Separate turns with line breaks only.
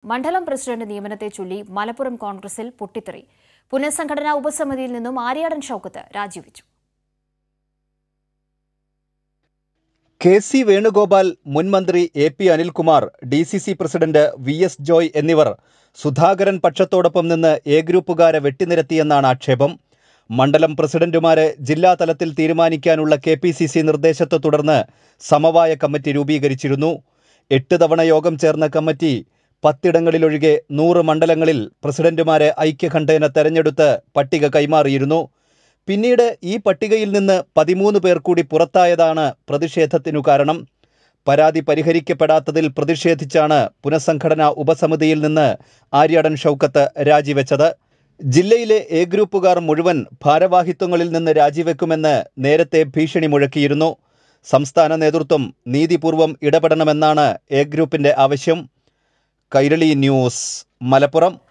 മണ്ഡലം പ്രസിഡന്റ് നിയമനത്തെ ചൊല്ലി മലപ്പുറം കോൺഗ്രസിൽ പൊട്ടിത്തെറി. പുനഃസംഘടനാ ഉപസമിതിയിൽ നിന്നും ആര്യാടൻ ഷൗക്കത്ത് രാജിവെച്ചു.
കെ.സി. വേണുഗോപാൽ, മുൻ മന്ത്രി A P. Anilkumar, D C C. President V S. Joy എന്നിവർ സുധാകരൻ പക്ഷത്തോടൊപ്പം നിന്ന് എ ഗ്രൂപ്പുകാരെ വെട്ടിനിരത്തിയെന്നാണ് ആക്ഷേപം. മണ്ഡലം പ്രസിഡന്റുമാരെ ജില്ലാതലത്തിൽ തീരുമാനിക്കാനുള്ള കെ.പി.സി.സി. നിർദ്ദേശത്തെ തുടർന്ന് സമവായ കമ്മിറ്റി രൂപീകരിച്ചിരുന്നു. 8 തവണ യോഗം ചേർന്ന കമ്മിറ്റി 10 ഇടങ്ങളിലൊഴികെ 100 മണ്ഡലങ്ങളിൽ പ്രസിഡന്റുമാരെ ഐക്യകണ്ഠേന തെരഞ്ഞെടുത്ത് പട്ടിക കൈമാറിയിരുന്നു. പിന്നീട് ഈ പട്ടികയിൽ നിന്ന് 13 പേർ കൂടി പുറത്തായതാണ് പ്രതിഷേധത്തിനു കാരണം. പരാതി പരിഹരിക്കപ്പെടാത്തതിൽ പ്രതിഷേധിച്ചാണ് പുനഃസംഘടനാ ഉപസമിതിയിൽ നിന്ന് ആര്യാടൻ ഷൗക്കത്ത് രാജിവെച്ചത്. ജില്ലയിലെ എ ഗ്രൂപ്പുകാർ മുഴുവൻ ഭാരവാഹിത്വങ്ങളിൽ നിന്ന് രാജിവെക്കുമെന്ന് നേരത്തെ ഭീഷണി മുഴക്കിയിരുന്നു. സംസ്ഥാന നേതൃത്വം നീതിപൂർവം ഇടപെടണമെന്നാണ് എ ഗ്രൂപ്പിന്റെ ആവശ്യം. കൈരളി ന്യൂസ്, മലപ്പുറം.